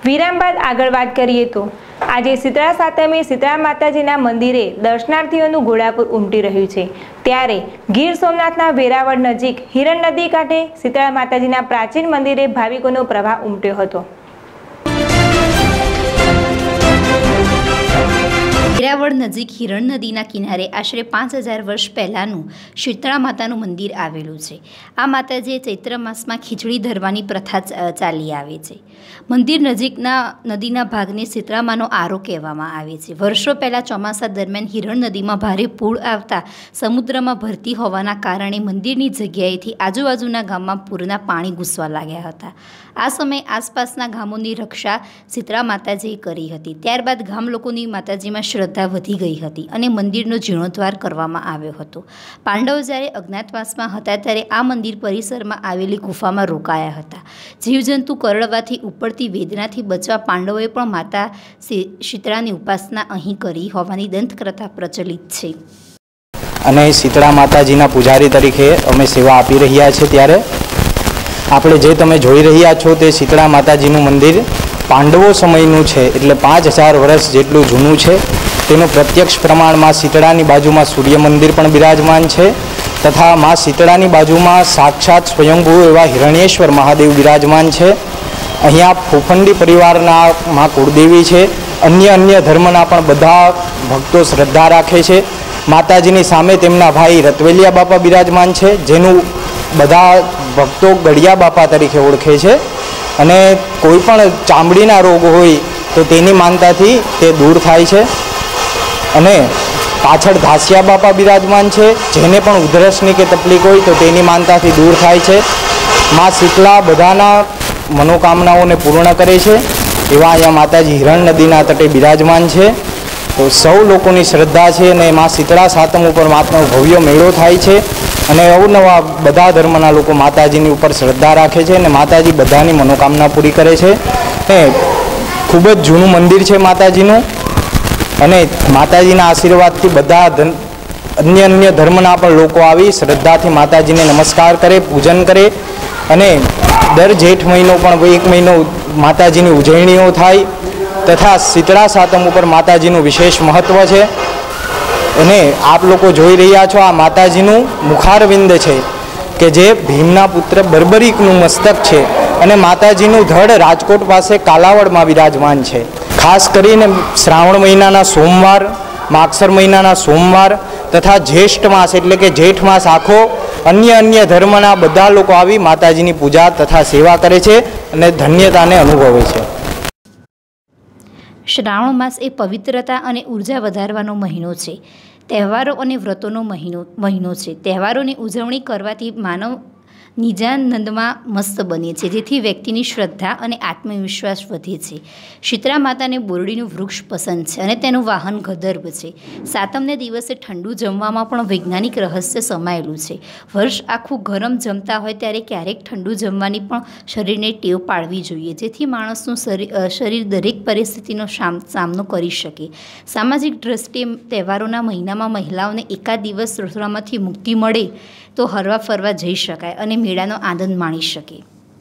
વિરામ બાદ આગળ વાત કરીએ તો આજે શીતળા સાતમે શીતળા માતાજીના મંદિરે દર્શનાર્થીઓનું ઘોડાપુર ઉમટી રહ્યું છે। ત્યારે ગીર સોમનાથના વેરાવળ નજીક હિરણ નદી કાંઠે શીતળા માતાજીના પ્રાચીન મંદિરે ભાવિકોનો પ્રવાહ ઉમટ્યો હતો। વેરાવળ નજીક હિરણ નદીના કિનારે આશરે 5000 વર્ષ પહેલાંનું શીતળા માતાનું મંદિર આવેલું છે। આ માતાજીએ ચૈત્ર માસમાં ખીચડી ધરવાની પ્રથા ચાલી આવે છે। મંદિર નજીકના નદીના ભાગને શીતળામાનો આરો કહેવામાં આવે છે। વર્ષો પહેલાં ચોમાસા દરમિયાન હિરણ નદીમાં ભારે પૂર આવતા સમુદ્રમાં ભરતી હોવાના કારણે મંદિરની જગ્યાએથી આજુબાજુના ગામમાં પૂરના પાણી ઘૂસવા લાગ્યા હતા। આ સમયે આસપાસના ગામોની રક્ષા શીતળા માતાજીએ કરી હતી। ત્યારબાદ ગામ લોકોની માતાજીમાં શ્રદ્ધા વધી ગઈ હતી અને મંદિરનો જીર્ણોદ્ધાર કરવામાં આવ્યો હતો। પાંડવો જ્યારે અજ્ઞાતવાસમાં હતા ત્યારે આ મંદિર પરિસરમાં આવેલી ગુફામાં રોકાયા હતા। જીવજંતુ કરડવાથી ઉપડતી વેદનાથી બચવા પાંડવોએ પણ માતા શીતળાની ઉપાસના અહીં કરી હોવાની દંતકથા પ્રચલિત છે। અને શીતળા માતાજીના પૂજારી તરીકે અમે સેવા આપી રહ્યા છીએ। ત્યારે આપણે જે તમે જોઈ રહ્યા છો તે શીતળા માતાજીનું મંદિર પાંડવો સમયનું છે, એટલે 5000 વર્ષ જેટલું જૂનું છે। તેનું પ્રત્યક્ષ પ્રમાણ માં શીતળાની બાજુમાં સૂર્ય મંદિર પણ બિરાજમાન છે, તથા માં શીતળાની બાજુમાં સાક્ષાત સ્વયંભૂ એવા હિરણ્યેશ્વર મહાદેવ બિરાજમાન છે। અહીંયા ફૂફંડી પરિવારના માં કુળદેવી છે। અન્ય ધર્મના પણ બધા ભક્તો શ્રદ્ધા રાખે છે। માતાજીની સામે તેમના ભાઈ રતવેલિયા બાપા બિરાજમાન છે, જેનું બધા ભક્તો ગળિયા બાપા તરીકે ઓળખે છે। અને કોઈ પણ ચામડીના રોગ હોય તો તેની માનતાથી તે દૂર થાય છે। અને પાછળ ધાસિયા બાપા બિરાજમાન છે, જેને પણ ઉધરસની કે તકલીફ હોય તો તેની માનતાથી દૂર થાય છે। માં શીતળા બધાના મનોકામનાઓને પૂર્ણ કરે છે એવા અહીંયા માતાજી હિરણ નદીના તટે બિરાજમાન છે। તો સૌ લોકોની શ્રદ્ધા છે અને માં શીતળા સાતમ ઉપર માતાનો ભવ્ય મેળો થાય છે અને અવનવા બધા ધર્મના લોકો માતાજીની ઉપર શ્રદ્ધા રાખે છે અને માતાજી બધાની મનોકામના પૂરી કરે છે। ખૂબ જ જૂનું મંદિર છે માતાજીનું, અને માતાજીના આશીર્વાદથી બધા અન્ય ધર્મના પણ લોકો આવી શ્રદ્ધાથી માતાજીને નમસ્કાર કરે, પૂજન કરે। અને દર જેઠ મહિનો પણ 1 મહિનો માતાજીની ઉજવણીઓ થાય, તથા શીતળા સાતમ ઉપર માતાજીનું વિશેષ મહત્ત્વ છે। અને આપ લોકો જોઈ રહ્યા છો, આ માતાજીનું મુખારવિંદ છે કે જે ભીમના પુત્ર બર્બરીકનું મસ્તક છે, અને માતાજીનું ધડ રાજકોટ પાસે કાલાવડમાં બિરાજમાન છે। ખાસ કરીને શ્રાવણ મહિનાના સોમવાર, માગસર મહિનાના સોમવાર તથા જ્યેષ્ઠ માસ એટલે કે જેઠ માસ આખો અન્ય ધર્મના બધા લોકો આવી માતાજીની પૂજા તથા સેવા કરે છે અને ધન્યતાને અનુભવે છે। શ્રાવણ માસ એ પવિત્રતા અને ઉર્જા વધારવાનો મહિનો છે। તહેવારો અને વ્રતોનો મહિનો છે। તહેવારોની ઉજવણી કરવાથી માનવ નિજાનંદમાં મસ્ત બને છે, જેથી વ્યક્તિની શ્રદ્ધા અને આત્મવિશ્વાસ વધે છે। શીતળા માતાને બોરડીનું વૃક્ષ પસંદ છે અને તેનું વાહન ગદર્ભ છે। સાતમને દિવસે ઠંડુ જમવામાં પણ વૈજ્ઞાનિક રહસ્ય સમાયેલું છે। વર્ષ આખું ગરમ જમતા હોય ત્યારે ક્યારેક ઠંડુ જમવાની પણ શરીરને ટેવ પાડવી જોઈએ, જેથી માણસનું શરીર દરેક પરિસ્થિતિનો સામનો કરી શકે। સામાજિક દ્રષ્ટિએ તહેવારોના મહિનામાં મહિલાઓને એકાદ દિવસ રસોડામાંથી મુક્તિ મળે તો હરવા ફરવા જઈ શકાય અને મેળાનો આનંદ માણી શકે।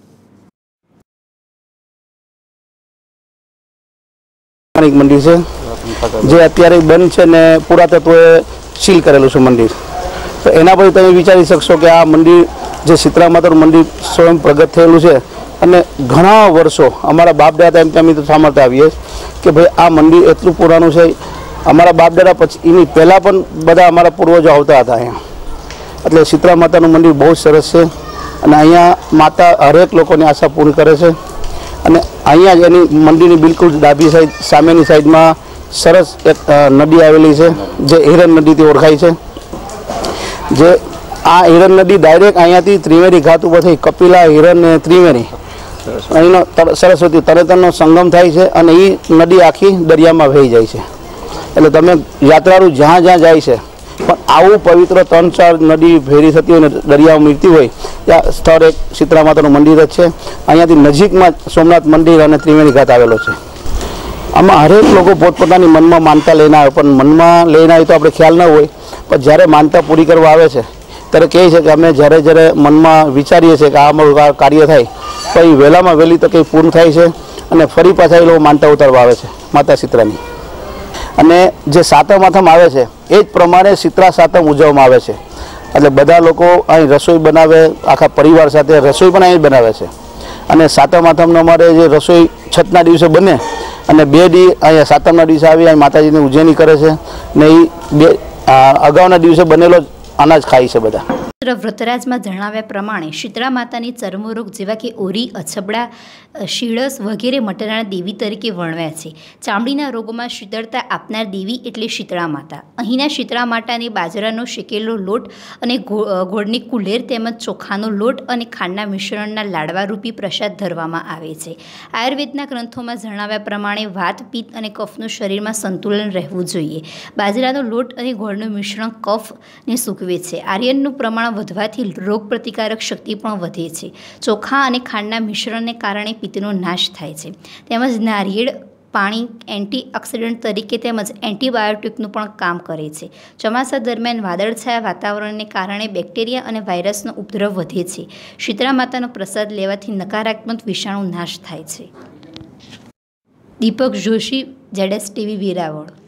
એક મંદિર છે જે અત્યારે બંધ છે ને પુરાતત્વએ સીલ કરેલું છે મંદિર, તો એના પછી તમે વિચારી શકશો કે આ મંદિર જે શીતળા માતાનું મંદિર સ્વયં પ્રગટ થયેલું છે। અને ઘણા વર્ષો અમારા બાપ દાદા એમ અમે તો સાંભળતા આવીએ કે ભાઈ આ મંદિર એટલું પુરાણું છે। અમારા બાપ દાદા પછી એની પહેલાં પણ બધા અમારા પૂર્વજો આવતા હતા અહીંયા। એટલે શીતળા માતાનું મંદિર બહુ સરસ છે અને અહીંયા માતા હરેક લોકોની આશા પૂરી કરે છે। અને અહીંયા જ એની મંદિરની બિલકુલ ડાબી સાઈડ સામેની સાઈડમાં સરસ એક નદી આવેલી છે જે હિરણ નદીથી ઓળખાય છે। જે આ હિરણ નદી ડાયરેક્ટ અહીંયાથી ત્રિવેણી ઘાટ ઉપર થઈ કપિલા, હિરણ ને ત્રિવેણી અહીંનો સરસ્વતી તરતનો સંગમ થાય છે અને એ નદી આખી દરિયામાં વહી જાય છે। એટલે તમે યાત્રાળુ જ્યાં જાય છે પણ આવું પવિત્ર 3-4 નદી ફેરી થતી હોય ને દરિયામાં મિલતી હોય ત્યાં સ્થળ એક શીતળા માતાનું મંદિર જ છે। અહીંયાથી નજીકમાં સોમનાથ મંદિર અને ત્રિવેણી ઘાટ આવેલો છે। આમાં હરેક લોકો પોતપોતાની મનમાં માનતા લઈને આવે, પણ મનમાં લઈને આવે તો આપણે ખ્યાલ ન હોય, પણ જ્યારે માનતા પૂરી કરવા આવે છે ત્યારે કહે છે કે અમે જ્યારે મનમાં વિચારીએ છીએ કે આ અમારું કાર્ય થાય તો એ વહેલામાં વહેલી તકે પૂર્ણ થાય છે। અને ફરી પાછા એ લોકો માનતા ઉતારવા આવે છે માતા શીતળાની. અને જે સાતમ આઠમ આવે છે એ જ પ્રમાણે શીતળા સાતમ ઉજવવામાં આવે છે. એટલે બધા લોકો અહીં રસોઈ બનાવે, આખા પરિવાર સાથે રસોઈ પણ અહીં બનાવે છે. અને સાતમ આઠમનો અમારે જે રસોઈ છઠના દિવસે બને અને 2 દી અહીંયા સાતમના દિવસે આવી અહીં માતાજીની ઉજવણી કરે છે ને એ અગાઉના દિવસે બનેલો જ અનાજ ખાય છે બધા. વ્રતરાજમાં જણાવ્યા પ્રમાણે શીતળા માતાની ચર્મરોગ જેવા કે ઓરી, અછબડા, શીળસ વગેરે મટનાર દેવી તરીકે વર્ણવ્યા છે. ચામડીના રોગોમાં શીતળતા આપનાર દેવી એટલે શીતળા માતા. અહીંના શીતળા માતાને બાજરાનો શેકેલો લોટ અને ગોળની કુલેર તેમજ ચોખાનો લોટ અને ખાંડના મિશ્રણના લાડવા રૂપી પ્રસાદ ધરવામાં આવે છે. આયુર્વેદના ગ્રંથોમાં જણાવ્યા પ્રમાણે વાત, પિત્ત અને કફનું શરીરમાં સંતુલન રહેવું જોઈએ. બાજરાનો લોટ અને ગોળનું મિશ્રણ કફને સૂકવે છે. આર્યનનું પ્રમાણ વધવાથી રોગ પ્રતિકારક શક્તિ પણ વધે છે. ચોખા અને ખાંડના મિશ્રણને કારણે પિત્તનો નાશ થાય છે. તેમજ નારિયેળ પાણી એન્ટીઓક્સિડન્ટ તરીકે તેમજ એન્ટીબાયોટિકનું પણ કામ કરે છે. ચોમાસા દરમિયાન વાદળછાયા વાતાવરણને કારણે બેક્ટેરિયા અને વાયરસનો ઉપદ્રવ વધે છે. શીતળા માતાનો પ્રસાદ લેવાથી નકારાત્મક વિષાણુ નાશ થાય છે. દીપક જોશી, ZSTV, વેરાવળ.